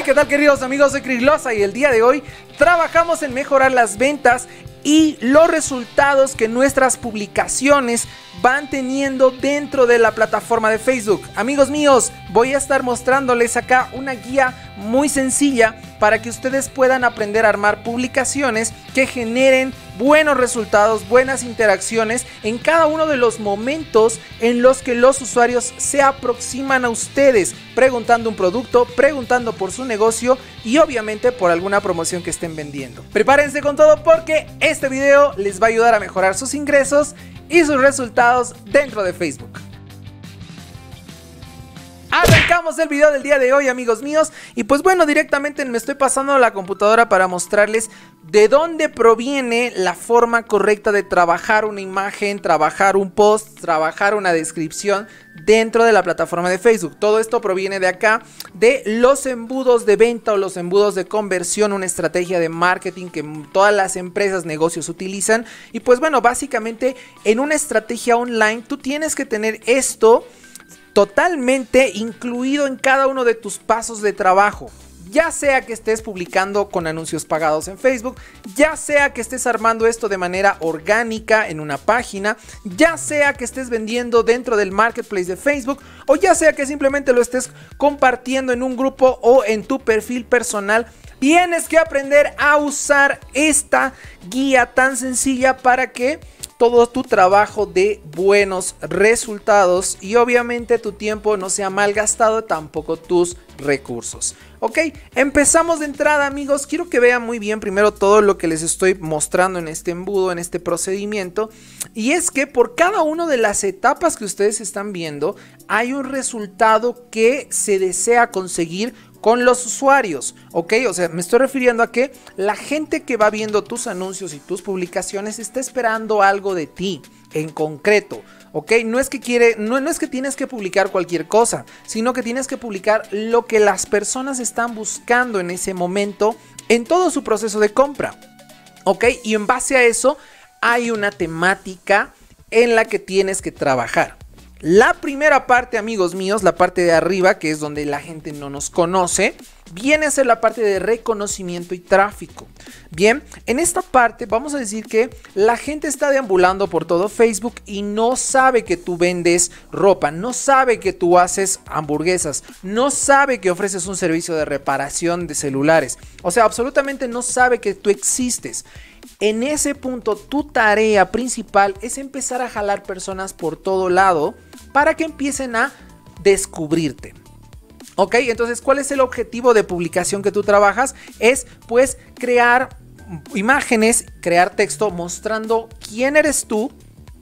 ¿qué tal, queridos amigos? Soy Chris Loza y el día de hoy trabajamos en mejorar las ventas y los resultados que nuestras publicaciones van teniendo dentro de la plataforma de Facebook. Amigos míos, voy a estar mostrándoles acá una guía muy sencilla para que ustedes puedan aprender a armar publicaciones que generen buenos resultados, buenas interacciones en cada uno de los momentos en los que los usuarios se aproximan a ustedes, preguntando un producto, preguntando por su negocio y obviamente por alguna promoción que estén vendiendo. Prepárense con todo porque este video les va a ayudar a mejorar sus ingresos y sus resultados dentro de Facebook. Arrancamos el video del día de hoy, amigos míos, y pues bueno, directamente me estoy pasando a la computadora para mostrarles de dónde proviene la forma correcta de trabajar una imagen, trabajar un post, trabajar una descripción dentro de la plataforma de Facebook. Todo esto proviene de acá, de los embudos de venta o los embudos de conversión, una estrategia de marketing que todas las empresas, negocios utilizan. Y pues bueno, básicamente en una estrategia online tú tienes que tener esto totalmente incluido en cada uno de tus pasos de trabajo. Ya sea que estés publicando con anuncios pagados en Facebook, ya sea que estés armando esto de manera orgánica en una página, ya sea que estés vendiendo dentro del marketplace de Facebook, o ya sea que simplemente lo estés compartiendo en un grupo o en tu perfil personal. Tienes que aprender a usar esta guía tan sencilla para que todo tu trabajo dé buenos resultados y obviamente tu tiempo no sea mal gastado, tampoco tus recursos. Ok, empezamos de entrada, amigos. Quiero que vean muy bien primero todo lo que les estoy mostrando en este embudo, en este procedimiento. Y es que por cada una de las etapas que ustedes están viendo, hay un resultado que se desea conseguir con los usuarios, ¿ok? O sea, me estoy refiriendo a que la gente que va viendo tus anuncios y tus publicaciones está esperando algo de ti en concreto, ¿ok? No es que tienes que publicar cualquier cosa, sino que tienes que publicar lo que las personas están buscando en ese momento en todo su proceso de compra, ¿ok? Y en base a eso hay una temática en la que tienes que trabajar. La primera parte, amigos míos, la parte de arriba, que es donde la gente no nos conoce, viene a ser la parte de reconocimiento y tráfico. Bien, en esta parte vamos a decir que la gente está deambulando por todo Facebook y no sabe que tú vendes ropa, no sabe que tú haces hamburguesas, no sabe que ofreces un servicio de reparación de celulares. O sea, absolutamente no sabe que tú existes. En ese punto, tu tarea principal es empezar a jalar personas por todo lado para que empiecen a descubrirte. Ok, entonces, ¿cuál es el objetivo de publicación que tú trabajas? Es pues crear imágenes, crear texto mostrando quién eres tú,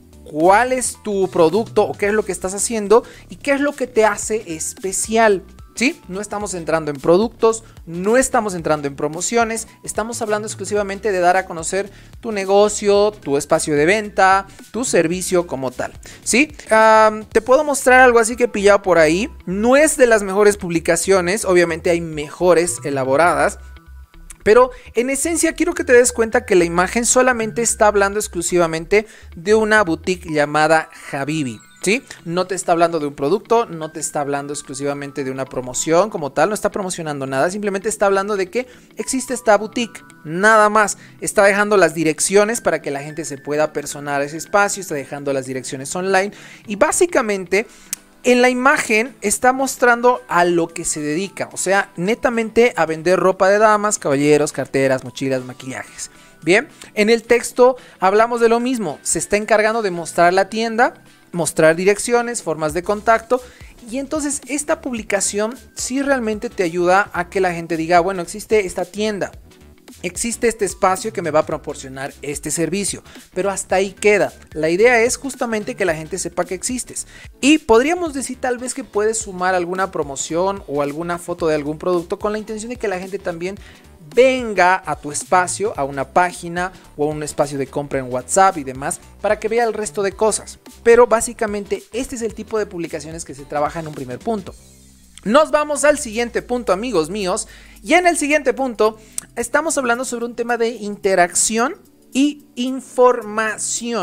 cuál es tu producto o qué es lo que estás haciendo y qué es lo que te hace especial. ¿Sí? No estamos entrando en productos, no estamos entrando en promociones, estamos hablando exclusivamente de dar a conocer tu negocio, tu espacio de venta, tu servicio como tal. ¿Sí? Te puedo mostrar algo así que he pillado por ahí. No es de las mejores publicaciones, obviamente hay mejores elaboradas. Pero en esencia quiero que te des cuenta que la imagen solamente está hablando exclusivamente de una boutique llamada Habibi. ¿Sí? No te está hablando de un producto, no te está hablando exclusivamente de una promoción como tal, no está promocionando nada, simplemente está hablando de que existe esta boutique, nada más. Está dejando las direcciones para que la gente se pueda personar ese espacio, está dejando las direcciones online y básicamente en la imagen está mostrando a lo que se dedica, o sea, netamente a vender ropa de damas, caballeros, carteras, mochilas, maquillajes. Bien, en el texto hablamos de lo mismo, se está encargando de mostrar la tienda, mostrar direcciones, formas de contacto y entonces esta publicación sí realmente te ayuda a que la gente diga, bueno, existe esta tienda, existe este espacio que me va a proporcionar este servicio, pero hasta ahí queda. La idea es justamente que la gente sepa que existes y podríamos decir tal vez que puedes sumar alguna promoción o alguna foto de algún producto con la intención de que la gente también venga a tu espacio, a una página o a un espacio de compra en WhatsApp y demás para que vea el resto de cosas. Pero básicamente este es el tipo de publicaciones que se trabaja en un primer punto. Nos vamos al siguiente punto, amigos míos, y en el siguiente punto estamos hablando sobre un tema de interacción y información.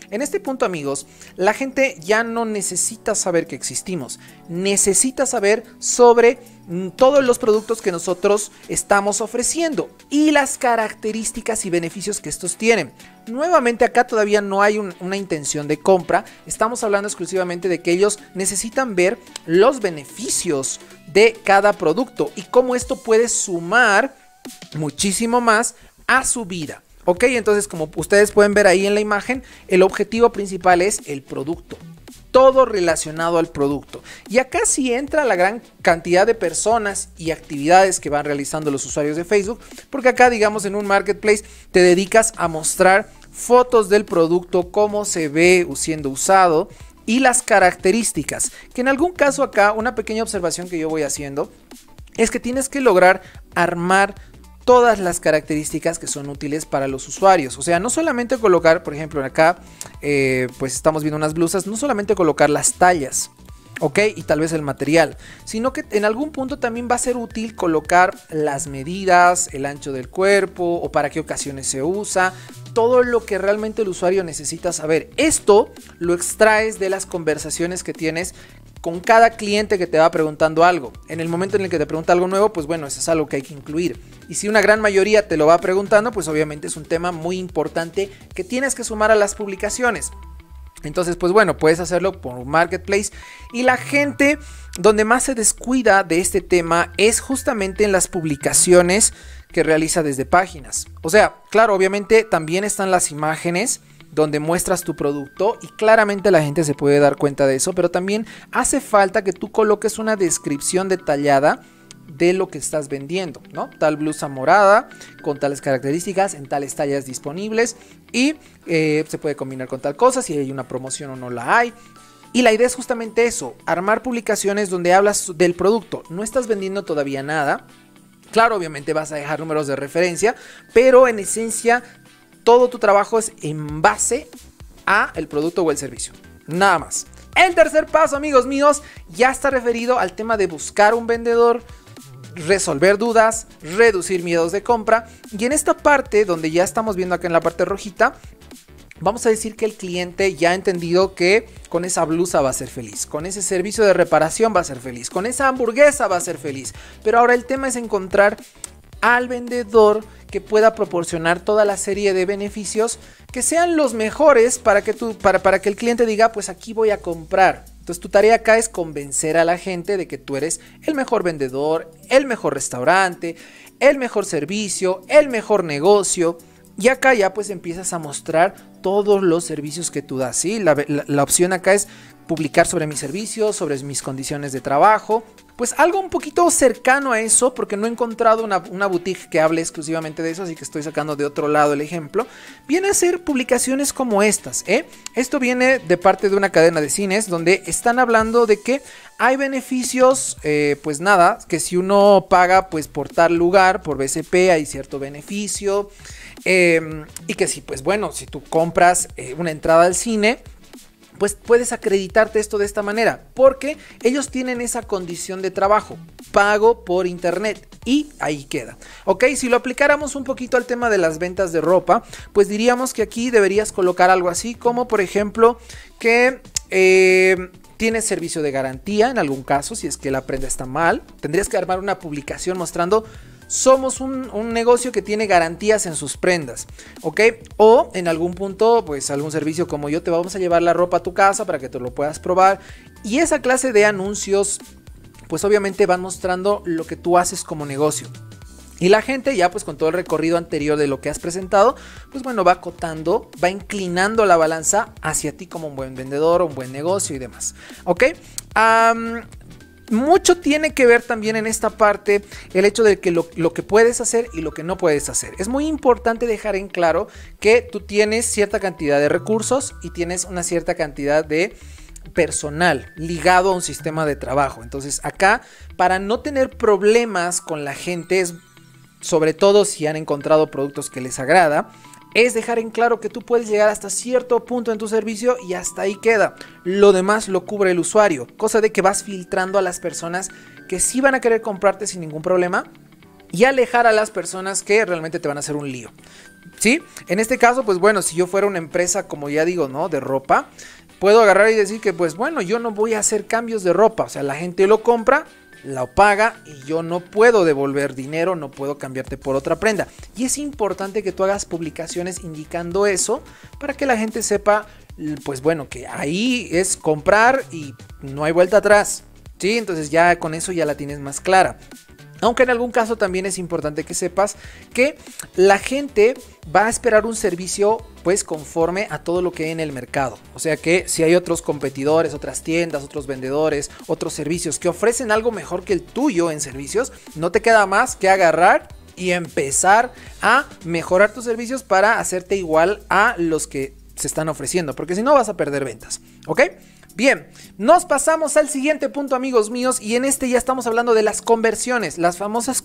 En este punto, amigos, la gente ya no necesita saber que existimos, necesita saber sobre todos los productos que nosotros estamos ofreciendo y las características y beneficios que estos tienen. Nuevamente, acá todavía no hay una intención de compra, estamos hablando exclusivamente de que ellos necesitan ver los beneficios de cada producto y cómo esto puede sumar muchísimo más a su vida. Ok, entonces como ustedes pueden ver ahí en la imagen, el objetivo principal es el producto. Todo relacionado al producto. Y acá sí entra la gran cantidad de personas y actividades que van realizando los usuarios de Facebook, porque acá, digamos, en un marketplace te dedicas a mostrar fotos del producto, cómo se ve siendo usado y las características. Que en algún caso acá, una pequeña observación que yo voy haciendo es que tienes que lograr armar todas las características que son útiles para los usuarios. O sea, no solamente colocar, por ejemplo, acá, pues estamos viendo unas blusas, no solamente colocar las tallas, ok, y tal vez el material, sino que en algún punto también va a ser útil colocar las medidas, el ancho del cuerpo o para qué ocasiones se usa, todo lo que realmente el usuario necesita saber. Esto lo extraes de las conversaciones que tienes con cada cliente que te va preguntando algo. En el momento en el que te pregunta algo nuevo, pues bueno, eso es algo que hay que incluir. Y si una gran mayoría te lo va preguntando, pues obviamente es un tema muy importante que tienes que sumar a las publicaciones. Entonces, pues bueno, puedes hacerlo por un marketplace. Y la gente donde más se descuida de este tema es justamente en las publicaciones que realiza desde páginas. O sea, claro, obviamente también están las imágenes donde muestras tu producto y claramente la gente se puede dar cuenta de eso, pero también hace falta que tú coloques una descripción detallada de lo que estás vendiendo, ¿no? Tal blusa morada con tales características en tales tallas disponibles y se puede combinar con tal cosa, si hay una promoción o no la hay. Y la idea es justamente eso, armar publicaciones donde hablas del producto. No estás vendiendo todavía nada. Claro, obviamente vas a dejar números de referencia, pero en esencia todo tu trabajo es en base a el producto o el servicio. Nada más. El tercer paso, amigos míos, ya está referido al tema de buscar un vendedor, resolver dudas, reducir miedos de compra. Y en esta parte, donde ya estamos viendo acá en la parte rojita, vamos a decir que el cliente ya ha entendido que con esa blusa va a ser feliz, con ese servicio de reparación va a ser feliz, con esa hamburguesa va a ser feliz. Pero ahora el tema es encontrar al vendedor que pueda proporcionar toda la serie de beneficios que sean los mejores para que el cliente diga, pues aquí voy a comprar. Entonces tu tarea acá es convencer a la gente de que tú eres el mejor vendedor, el mejor restaurante, el mejor servicio, el mejor negocio. Y acá ya pues empiezas a mostrar todos los servicios que tú das, ¿sí? La opción acá es publicar sobre mis servicios, sobre mis condiciones de trabajo. Pues algo un poquito cercano a eso, porque no he encontrado una boutique que hable exclusivamente de eso, así que estoy sacando de otro lado el ejemplo. Viene a ser publicaciones como estas, ¿eh? Esto viene de parte de una cadena de cines donde están hablando de que hay beneficios, pues nada, que si uno paga pues por tal lugar, por BCP, hay cierto beneficio. Y que si, pues bueno, si tú compras una entrada al cine, pues puedes acreditarte esto de esta manera, porque ellos tienen esa condición de trabajo, pago por internet, y ahí queda. Ok, si lo aplicáramos un poquito al tema de las ventas de ropa, pues diríamos que aquí deberías colocar algo así como, por ejemplo, que tienes servicio de garantía en algún caso, si es que la prenda está mal. Tendrías que armar una publicación mostrando: somos un negocio que tiene garantías en sus prendas, ¿ok? O en algún punto, pues algún servicio como yo, te vamos a llevar la ropa a tu casa para que te lo puedas probar. Y esa clase de anuncios, pues obviamente van mostrando lo que tú haces como negocio. Y la gente ya pues con todo el recorrido anterior de lo que has presentado, pues bueno, va acotando, va inclinando la balanza hacia ti como un buen vendedor, un buen negocio y demás, ¿ok? Mucho tiene que ver también en esta parte el hecho de que lo que puedes hacer y lo que no puedes hacer. Es muy importante dejar en claro que tú tienes cierta cantidad de recursos y tienes una cierta cantidad de personal ligado a un sistema de trabajo. Entonces acá, para no tener problemas con la gente, sobre todo si han encontrado productos que les agrada, es dejar en claro que tú puedes llegar hasta cierto punto en tu servicio y hasta ahí queda. Lo demás lo cubre el usuario, cosa de que vas filtrando a las personas que sí van a querer comprarte sin ningún problema y alejar a las personas que realmente te van a hacer un lío. ¿Sí? En este caso, pues bueno, si yo fuera una empresa, como ya digo, ¿no? De ropa, puedo agarrar y decir que, pues bueno, yo no voy a hacer cambios de ropa. O sea, la gente lo compra, lo paga y yo no puedo devolver dinero, no puedo cambiarte por otra prenda. Y es importante que tú hagas publicaciones indicando eso para que la gente sepa, pues bueno, que ahí es comprar y no hay vuelta atrás. ¿Sí? Entonces ya con eso ya la tienes más clara. Aunque en algún caso también es importante que sepas que la gente va a esperar un servicio pues conforme a todo lo que hay en el mercado. O sea que si hay otros competidores, otras tiendas, otros vendedores, otros servicios que ofrecen algo mejor que el tuyo en servicios, no te queda más que agarrar y empezar a mejorar tus servicios para hacerte igual a los que se están ofreciendo. Porque si no vas a perder ventas. ¿Ok? Bien, nos pasamos al siguiente punto, amigos míos, y en este ya estamos hablando de las conversiones, las famosas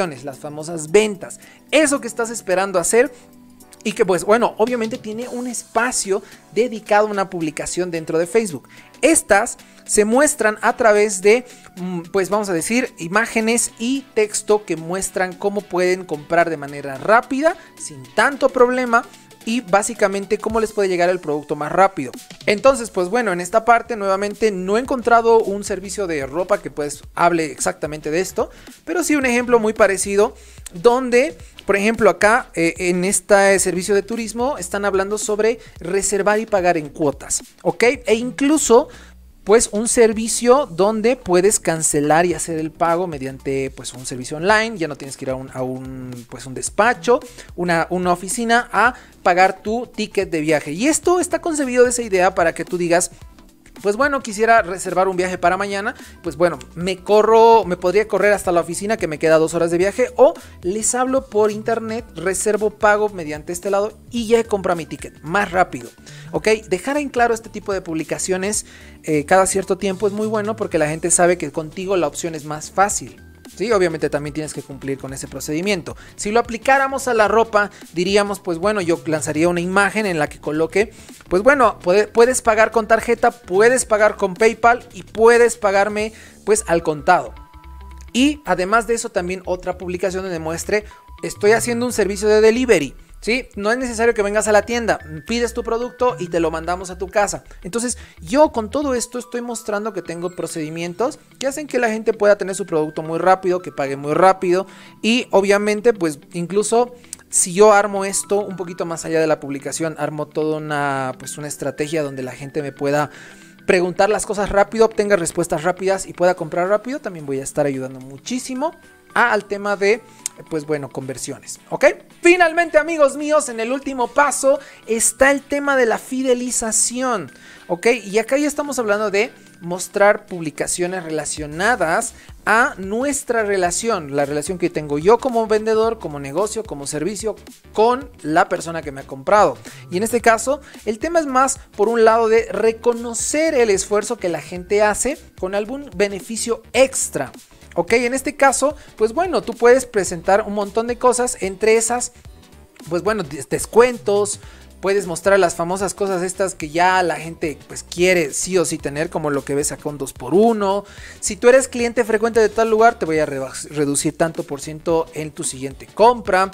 ventas, eso que estás esperando hacer y que pues bueno, obviamente tiene un espacio dedicado a una publicación dentro de Facebook. Estas se muestran a través de, pues vamos a decir, imágenes y texto que muestran cómo pueden comprar de manera rápida, sin tanto problema, y básicamente cómo les puede llegar el producto más rápido. Entonces, pues bueno, en esta parte nuevamente no he encontrado un servicio de ropa que pues hable exactamente de esto, pero sí un ejemplo muy parecido donde, por ejemplo, acá en este servicio de turismo están hablando sobre reservar y pagar en cuotas, ¿ok? E incluso pues un servicio donde puedes cancelar y hacer el pago mediante pues un servicio online. Ya no tienes que ir a un despacho, una oficina a pagar tu ticket de viaje. Y esto está concebido de esa idea para que tú digas, pues bueno, quisiera reservar un viaje para mañana, pues bueno, me podría correr hasta la oficina que me queda 2 horas de viaje, o les hablo por internet, reservo, pago mediante este lado y ya compro mi ticket más rápido. Ok, dejar en claro este tipo de publicaciones cada cierto tiempo es muy bueno porque la gente sabe que contigo la opción es más fácil. Sí, obviamente también tienes que cumplir con ese procedimiento. Si lo aplicáramos a la ropa, diríamos, pues bueno, yo lanzaría una imagen en la que coloque, pues bueno, puedes pagar con tarjeta, puedes pagar con PayPal y puedes pagarme pues al contado. Y además de eso también otra publicación donde muestre, estoy haciendo un servicio de delivery. ¿Sí? No es necesario que vengas a la tienda, pides tu producto y te lo mandamos a tu casa. Entonces yo con todo esto estoy mostrando que tengo procedimientos que hacen que la gente pueda tener su producto muy rápido, que pague muy rápido. Y obviamente pues incluso si yo armo esto un poquito más allá de la publicación, armo toda una estrategia donde la gente me pueda preguntar las cosas rápido, obtenga respuestas rápidas y pueda comprar rápido, también voy a estar ayudando muchísimo al tema de, pues bueno, conversiones, ¿ok? Finalmente, amigos míos, en el último paso está el tema de la fidelización, ¿ok? Y acá ya estamos hablando de mostrar publicaciones relacionadas a nuestra relación, la relación que tengo yo como vendedor, como negocio, como servicio con la persona que me ha comprado. Y en este caso, el tema es más por un lado de reconocer el esfuerzo que la gente hace con algún beneficio extra. Ok, en este caso, pues bueno, tú puedes presentar un montón de cosas, entre esas, pues bueno, descuentos, puedes mostrar las famosas cosas estas que ya la gente pues quiere sí o sí tener, como lo que ves acá un 2x1. Si tú eres cliente frecuente de tal lugar, te voy a reducir tanto % en tu siguiente compra.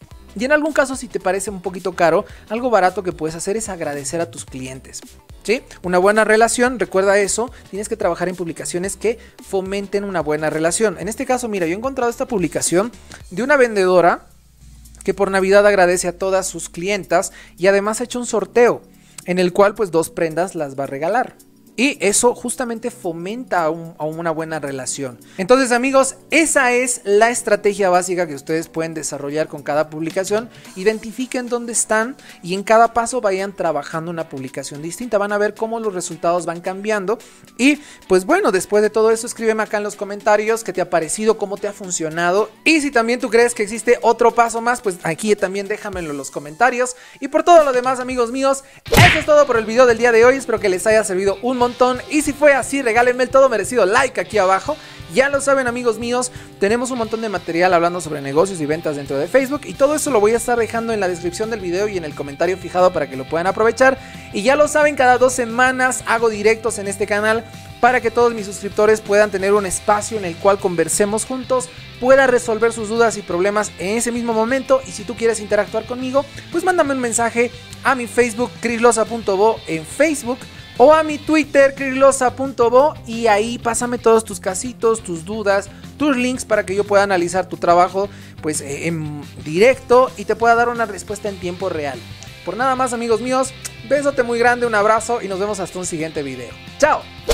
Y en algún caso, si te parece un poquito caro, algo barato que puedes hacer es agradecer a tus clientes. ¿Sí? Una buena relación, recuerda eso, tienes que trabajar en publicaciones que fomenten una buena relación. En este caso, mira, yo he encontrado esta publicación de una vendedora que por Navidad agradece a todas sus clientas y además ha hecho un sorteo en el cual pues 2 prendas las va a regalar. Y eso justamente fomenta a una buena relación. Entonces, amigos, esa es la estrategia básica que ustedes pueden desarrollar con cada publicación. Identifiquen dónde están y en cada paso vayan trabajando una publicación distinta. Van a ver cómo los resultados van cambiando. Y pues bueno, después de todo eso, escríbeme acá en los comentarios qué te ha parecido, cómo te ha funcionado. Y si también tú crees que existe otro paso más, pues aquí también déjamelo en los comentarios. Y por todo lo demás, amigos míos, eso es todo por el video del día de hoy. Espero que les haya servido un montón. Y si fue así, regálenme el todo merecido like aquí abajo. Ya lo saben, amigos míos, tenemos un montón de material hablando sobre negocios y ventas dentro de Facebook. Y todo eso lo voy a estar dejando en la descripción del video y en el comentario fijado para que lo puedan aprovechar. Y ya lo saben, cada 2 semanas hago directos en este canal para que todos mis suscriptores puedan tener un espacio en el cual conversemos juntos, pueda resolver sus dudas y problemas en ese mismo momento. Y si tú quieres interactuar conmigo, pues mándame un mensaje a mi Facebook crislosa.bo en Facebook, o a mi Twitter crislosa.bo, y ahí pásame todos tus casitos, tus dudas, tus links, para que yo pueda analizar tu trabajo pues en directo y te pueda dar una respuesta en tiempo real. Por nada más, amigos míos, besote muy grande, un abrazo y nos vemos hasta un siguiente video. ¡Chao!